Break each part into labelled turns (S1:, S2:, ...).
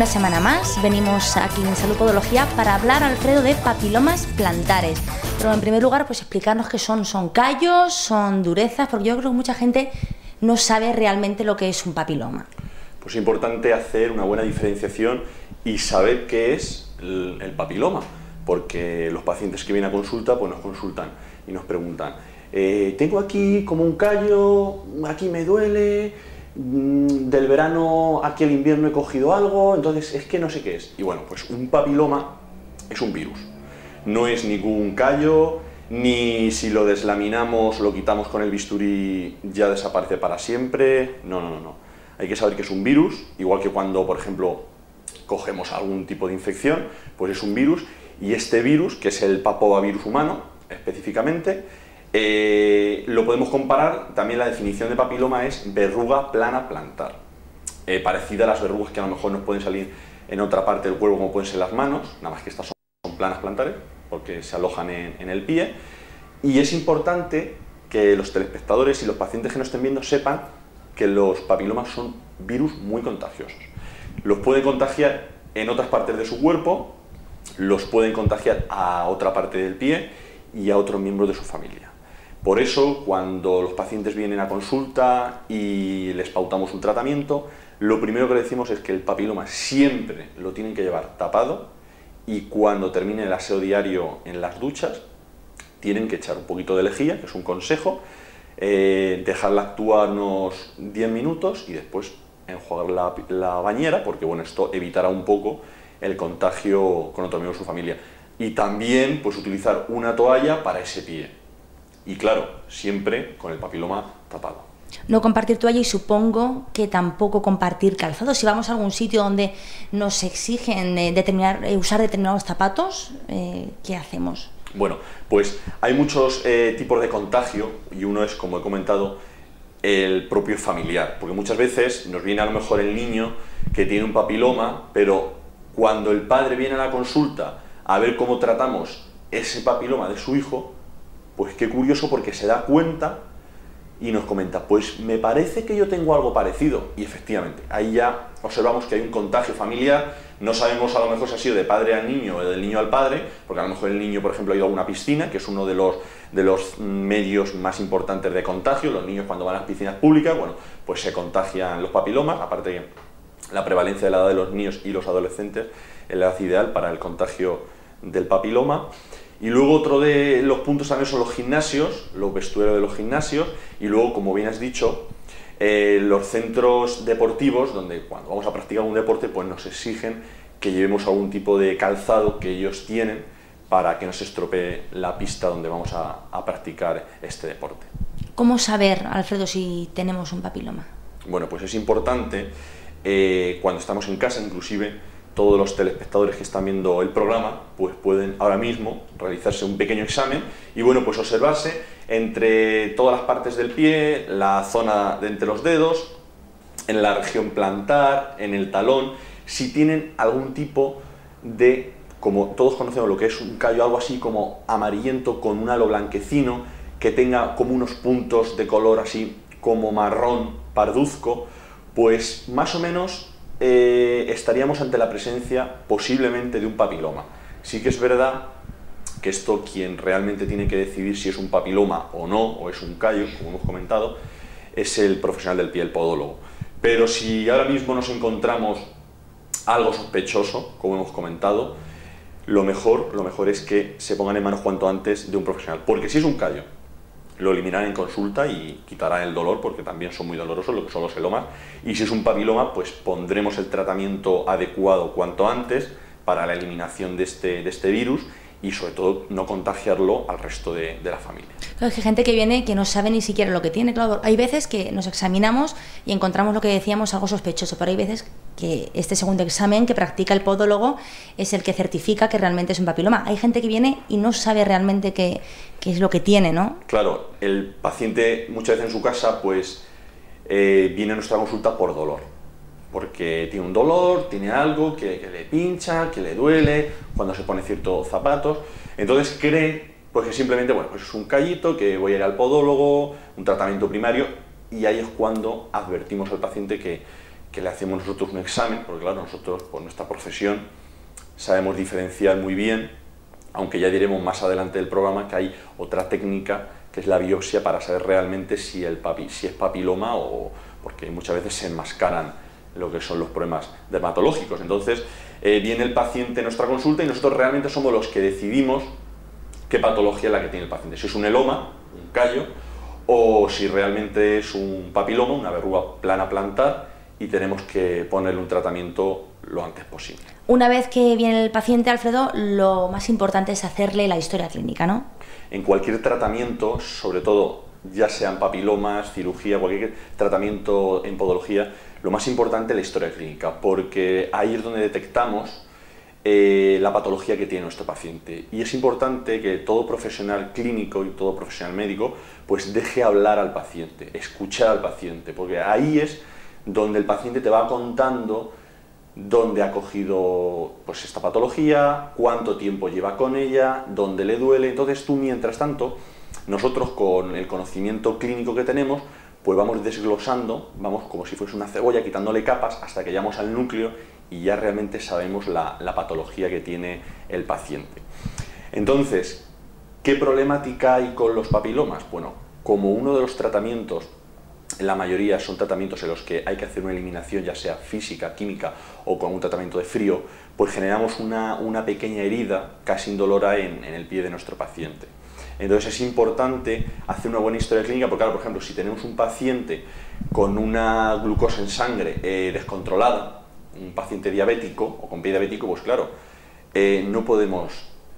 S1: una semana más venimos aquí en Salud Podología para hablar, Alfredo, de papilomas plantares. Pero en primer lugar, pues explicarnos qué son. ¿Son callos? ¿Son durezas? Porque yo creo que mucha gente no sabe realmente lo que es un papiloma.
S2: Pues es importante hacer una buena diferenciación y saber qué es el papiloma, porque los pacientes que vienen a consulta pues nos consultan y nos preguntan: tengo aquí como un callo, aquí me duele, del verano aquí al invierno he cogido algo, entonces es que no sé qué es. Y bueno, pues un papiloma es un virus, no es ningún callo, ni si lo deslaminamos, lo quitamos con el bisturí, ya desaparece para siempre. No. Hay que saber que es un virus, igual que cuando, por ejemplo, cogemos algún tipo de infección, pues es un virus, y este virus, que es el papovavirus humano, específicamente, lo podemos comparar. También la definición de papiloma es verruga plana plantar, parecida a las verrugas que a lo mejor nos pueden salir en otra parte del cuerpo, como pueden ser las manos, nada más que estas son planas plantares, porque se alojan en el pie. Y es importante que los telespectadores y los pacientes que nos estén viendo sepan que los papilomas son virus muy contagiosos. Los pueden contagiar en otras partes de su cuerpo, los pueden contagiar a otra parte del pie y a otros miembros de su familia. Por eso, cuando los pacientes vienen a consulta y les pautamos un tratamiento, lo primero que le decimos es que el papiloma siempre lo tienen que llevar tapado, y cuando termine el aseo diario en las duchas tienen que echar un poquito de lejía, que es un consejo, dejarla actuar unos 10 minutos y después enjuagar la bañera, porque bueno, esto evitará un poco el contagio con otro miembro de su familia. Y también pues utilizar una toalla para ese pie, y claro, siempre con el papiloma tapado.
S1: No compartir toalla, y supongo que tampoco compartir calzado. Si vamos a algún sitio donde nos exigen usar determinados zapatos, ¿qué hacemos?
S2: Bueno, pues hay muchos tipos de contagio, y uno es, como he comentado, el propio familiar, porque muchas veces nos viene a lo mejor el niño que tiene un papiloma, pero cuando el padre viene a la consulta a ver cómo tratamos ese papiloma de su hijo, pues qué curioso, porque se da cuenta y nos comenta: pues me parece que yo tengo algo parecido. Y efectivamente, ahí ya observamos que hay un contagio familiar. No sabemos a lo mejor si ha sido de padre al niño o del niño al padre, porque a lo mejor el niño, por ejemplo, ha ido a una piscina, que es uno de los medios más importantes de contagio. Los niños, cuando van a las piscinas públicas, bueno, pues se contagian los papilomas. Aparte que la prevalencia de la edad de los niños y los adolescentes es la edad ideal para el contagio del papiloma. Y luego otro de los puntos también son los gimnasios, los vestuarios de los gimnasios, y luego, como bien has dicho, los centros deportivos, donde cuando vamos a practicar un deporte pues nos exigen que llevemos algún tipo de calzado que ellos tienen para que no se estropee la pista donde vamos a practicar este deporte.
S1: ¿Cómo saber, Alfredo, si tenemos un papiloma?
S2: Bueno, pues es importante, cuando estamos en casa, inclusive todos los telespectadores que están viendo el programa pues pueden ahora mismo realizarse un pequeño examen y bueno, pues observarse entre todas las partes del pie, la zona de entre los dedos, en la región plantar, en el talón, si tienen algún tipo de, como todos conocemos lo que es un callo, algo así como amarillento con un halo blanquecino, que tenga como unos puntos de color así como marrón parduzco, pues más o menos estaríamos ante la presencia posiblemente de un papiloma. Sí que es verdad que esto, quien realmente tiene que decidir si es un papiloma o no, o es un callo, como hemos comentado, es el profesional del pie, el podólogo. Pero si ahora mismo nos encontramos algo sospechoso, como hemos comentado, lo mejor es que se pongan en manos cuanto antes de un profesional, porque si es un callo, lo eliminarán en consulta y quitarán el dolor, porque también son muy dolorosos lo que son los helomas, y si es un papiloma, pues pondremos el tratamiento adecuado cuanto antes para la eliminación de este virus, y sobre todo no contagiarlo al resto de la familia.
S1: Claro, es que hay gente que viene que no sabe ni siquiera lo que tiene. Claro, hay veces que nos examinamos y encontramos lo que decíamos, algo sospechoso, pero hay veces que este segundo examen que practica el podólogo es el que certifica que realmente es un papiloma. Hay gente que viene y no sabe realmente qué es lo que tiene, ¿no?
S2: Claro, el paciente muchas veces en su casa pues viene a nuestra consulta por dolor, porque tiene un dolor, tiene algo que le pincha, que le duele cuando se pone ciertos zapatos, entonces cree pues que simplemente, bueno, pues es un callito, que voy a ir al podólogo, un tratamiento primario, y ahí es cuando advertimos al paciente que que le hacemos nosotros un examen, porque claro, nosotros por nuestra profesión sabemos diferenciar muy bien, aunque ya diremos más adelante del programa que hay otra técnica que es la biopsia para saber realmente si es papiloma o porque muchas veces se enmascaran lo que son los problemas dermatológicos. Entonces viene el paciente a nuestra consulta y nosotros realmente somos los que decidimos qué patología es la que tiene el paciente, si es un eloma, un callo, o si realmente es un papiloma, una verruga plana plantar, y tenemos que ponerle un tratamiento lo antes posible.
S1: Una vez que viene el paciente, Alfredo, lo más importante es hacerle la historia clínica, ¿no?
S2: En cualquier tratamiento, sobre todo ya sean papilomas, cirugía, cualquier tratamiento en podología, lo más importante es la historia clínica, porque ahí es donde detectamos la patología que tiene nuestro paciente. Y es importante que todo profesional clínico y todo profesional médico pues deje hablar al paciente, escuchar al paciente, porque ahí es donde el paciente te va contando dónde ha cogido pues, esta patología, cuánto tiempo lleva con ella, dónde le duele. Entonces tú, mientras tanto, nosotros con el conocimiento clínico que tenemos, pues vamos desglosando, vamos como si fuese una cebolla, quitándole capas hasta que llegamos al núcleo y ya realmente sabemos la patología que tiene el paciente. Entonces, ¿qué problemática hay con los papilomas? Bueno, como uno de los tratamientos, la mayoría son tratamientos en los que hay que hacer una eliminación, ya sea física, química o con un tratamiento de frío, pues generamos una pequeña herida casi indolora en el pie de nuestro paciente. Entonces es importante hacer una buena historia clínica, porque claro, por ejemplo, si tenemos un paciente con una glucosa en sangre descontrolada, un paciente diabético o con pie diabético, pues claro, no podemos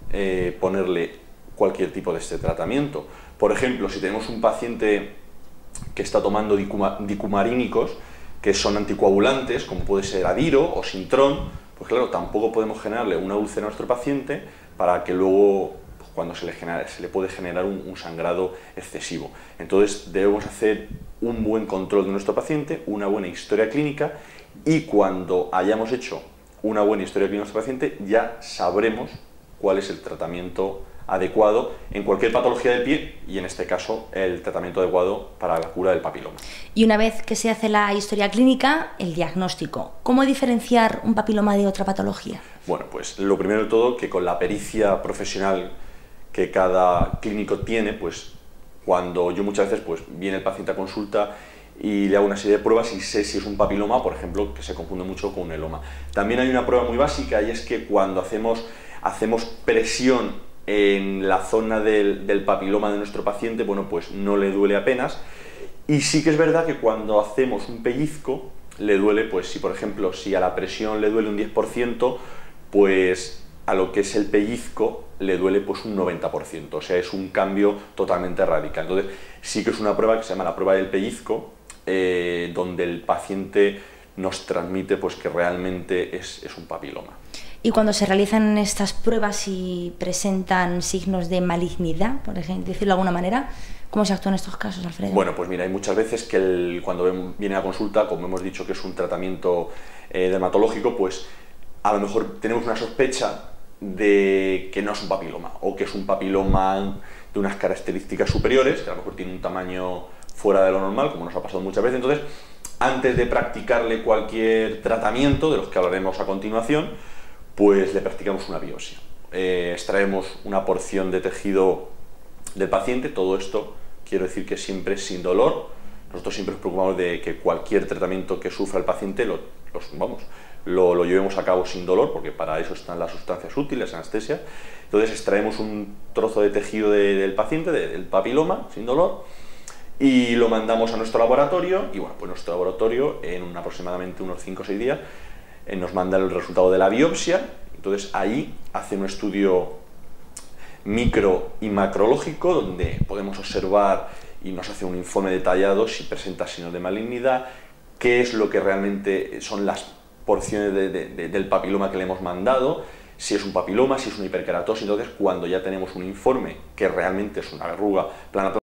S2: ponerle cualquier tipo de este tratamiento. Por ejemplo, si tenemos un paciente que está tomando dicumarínicos, que son anticoagulantes, como puede ser Adiro o Sintrón, pues claro, tampoco podemos generarle una úlcera a nuestro paciente para que luego, pues, cuando se le puede generar un sangrado excesivo. Entonces debemos hacer un buen control de nuestro paciente, una buena historia clínica, y cuando hayamos hecho una buena historia clínica de nuestro paciente ya sabremos cuál es el tratamiento adecuado en cualquier patología del pie y en este caso el tratamiento adecuado para la cura del papiloma.
S1: Y una vez que se hace la historia clínica, el diagnóstico. ¿Cómo diferenciar un papiloma de otra patología?
S2: Bueno, pues lo primero de todo, que con la pericia profesional que cada clínico tiene, pues cuando yo muchas veces pues viene el paciente a consulta y le hago una serie de pruebas y sé si es un papiloma, por ejemplo, que se confunde mucho con un eloma. También hay una prueba muy básica y es que cuando hacemos presión en la zona del papiloma de nuestro paciente, bueno, pues no le duele apenas. Y sí que es verdad que cuando hacemos un pellizco, le duele, pues si por ejemplo, si a la presión le duele un 10%, pues a lo que es el pellizco le duele pues un 90%, o sea, es un cambio totalmente radical. Entonces sí que es una prueba que se llama la prueba del pellizco, donde el paciente nos transmite pues que realmente es un papiloma.
S1: Y cuando se realizan estas pruebas y presentan signos de malignidad, por ejemplo, decirlo de alguna manera, ¿cómo se actúa en estos casos, Alfredo?
S2: Bueno, pues mira, hay muchas veces que cuando viene a consulta, como hemos dicho que es un tratamiento dermatológico, pues a lo mejor tenemos una sospecha de que no es un papiloma, o que es un papiloma de unas características superiores, que a lo mejor tiene un tamaño fuera de lo normal, como nos ha pasado muchas veces. Entonces, antes de practicarle cualquier tratamiento, de los que hablaremos a continuación, pues le practicamos una biopsia. Extraemos una porción de tejido del paciente. Todo esto, quiero decir que siempre sin dolor. Nosotros siempre nos preocupamos de que cualquier tratamiento que sufra el paciente lo llevemos a cabo sin dolor, porque para eso están las sustancias útiles, anestesia. Entonces extraemos un trozo de tejido del paciente, del papiloma, sin dolor, y lo mandamos a nuestro laboratorio, y bueno, pues nuestro laboratorio en aproximadamente unos 5 o 6 días nos manda el resultado de la biopsia. Entonces ahí hace un estudio micro y macrológico donde podemos observar y nos hace un informe detallado si presenta signos de malignidad, qué es lo que realmente son las porciones del papiloma que le hemos mandado, si es un papiloma, si es una hiperkeratosis. Entonces cuando ya tenemos un informe que realmente es una verruga plana